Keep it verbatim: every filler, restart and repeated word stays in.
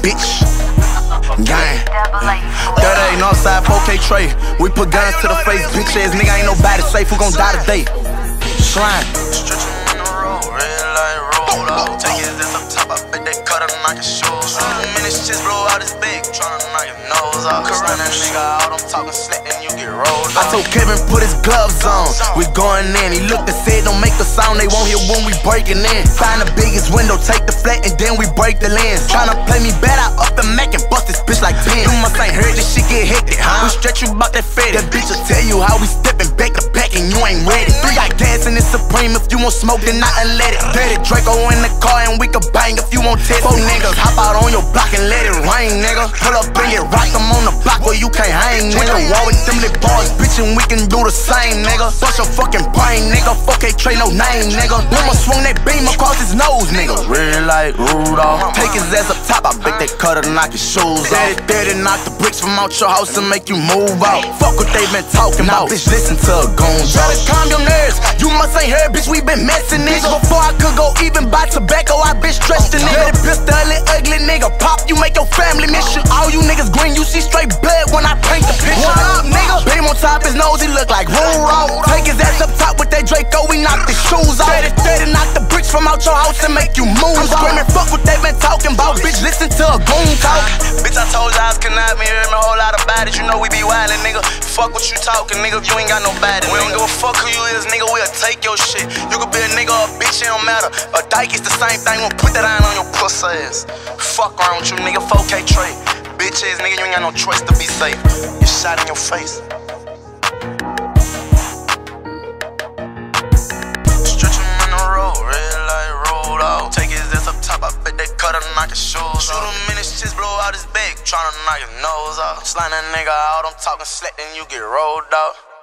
bitch. Gang. That ain't Northside four K Trey. We put guns to the face, bitch ass nigga ain't nobody safe. Who gon' die today? Slime. Stretching on the road, red light roll out. Take his ass up top, I bet they cut him knock his shoes off. Two minutes just blow out his big, tryna knock his nose off. Cause run that nigga out, I'm talking slick and you get rolled off. I told Kevin put his gloves on, we going in. He looked and said don't make a sound, they won't hear when we breaking in. Find the biggest window, take the flat and then we break the lens. Tryna play me bad, I up the Mac and bust this bitch like pins. You must ain't heard this shit get hectic, huh? We stretch you about that fed. That bitch will tell you how we stepping back to back and you ain't ready. Three got gas in this Supreme, if you want smoke then I let it. Let it Draco in the car and we can bang if you want test. Four niggas hop out on your block and let it rain, nigga. Pull up and get rocked, I'm on the block where you can't hang, nigga. War with them little boys, bitch, and we can do the same, nigga. Bust your fucking brain, nigga. four K Trey, no name, nigga. Woman swung that beam across his nose, nigga. Red like Rudolph. Take his ass up top, I bet they cut her, knock his shoes off. Daddy, daddy, knock the bricks from out your house and make you move out. Fuck what they been talking about, bitch, listen to a goon. Try to calm your nerves, you must ain't heard, bitch, we been messing nigga. Before I could go even buy tobacco, I been stretched the nigga. Dirty pistol, ugly nigga, pop, you make your family miss you. All you niggas green, you see straight blood when I paint the picture. What up, nigga? Beam on top his nose, he look like Rudolph. Take his ass up top with that Draco, we knock the shoes off. Daddy, daddy, knock the bricks from out your house and make you move. I'm screaming, fuck what they been talking about, bitch, listen to a goon talk. Bitch, I told y'all cannot me, heard me a whole lot about it. You know we be wildin', nigga. Fuck what you talking, nigga, if you ain't got no body. We don't give a fuck who you is, nigga, we'll take your shit. You could be a nigga or a bitch, it don't matter. A dyke is the same thing, we'll put that iron on your pussy ass. Fuck around with you, nigga, four K Trey. Bitch ass nigga, you ain't got no choice to be safe. You shot in your face. Stretching on the road, red light rolled out. Take his ass up top, I bet they cut him, knock his shoes off. Shoot him in his chest, blow out his back, tryna knock his nose off. Slime that nigga out, I'm talking slick, then you get rolled out.